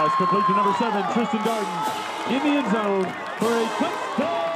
pass complete to number 7, Tristan Darden, in the end zone for a touchdown.